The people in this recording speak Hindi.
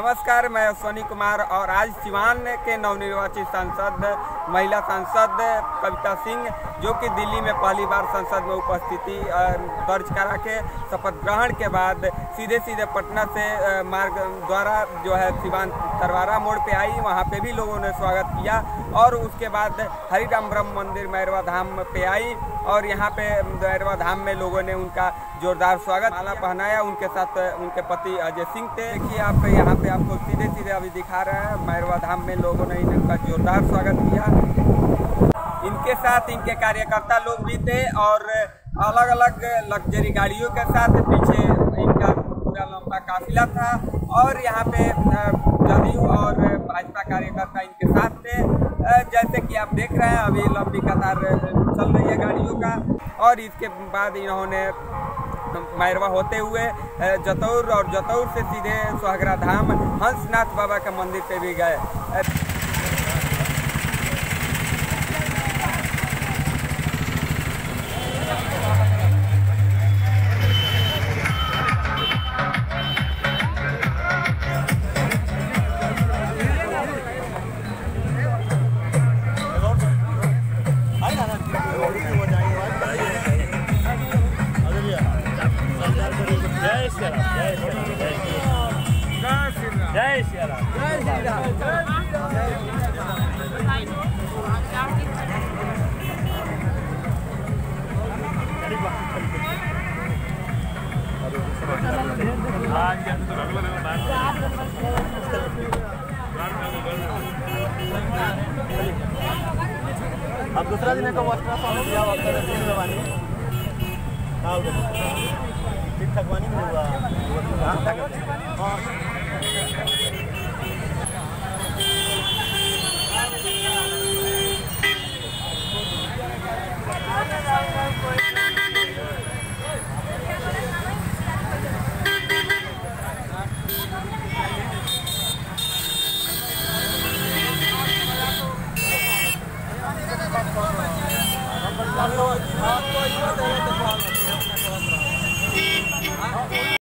नमस्कार, मैं अश्वनी कुमार और आज सिवान के नवनिर्वाचित सांसद महिला सांसद कविता सिंह, जो कि दिल्ली में पहली बार संसद में उपस्थिति दर्ज करा के शपथ ग्रहण के बाद सीधे पटना से मार्ग द्वारा जो है सिवान तरवारा मोड़ पे आई। वहाँ पे भी लोगों ने स्वागत किया और उसके बाद हरिराम ब्रह्म मंदिर मैरवा धाम पे आई और यहाँ पे मैरवा धाम में लोगों ने उनका जोरदार स्वागत, माला पहनाया। उनके साथ उनके पति अजय सिंह थे। देखिए आप यहाँ पे आपको सीधे अभी दिखा रहे हैं, मैरवा धाम में लोगों ने इनका जोरदार स्वागत किया। इनके साथ इनके कार्यकर्ता लोग भी थे और अलग अलग लग्जरी गाड़ियों के साथ पीछे इनका पूरा लंबा काफिला था और यहाँ पे जदयू और भाजपा कार्यकर्ता इनके साथ थे। जैसे कि आप देख रहे हैं, अभी लंबी कतार चल रही है गाड़ियों का और इसके बाद इन्होंने मैरवा होते हुए जतौर और जतौर से सीधे सुहागरा धाम हंसनाथ बाबा के मंदिर पे भी गए। जय श्री राम। अब दूसरा दिन का वस्त्र ठीक ठाक वानी हुआ।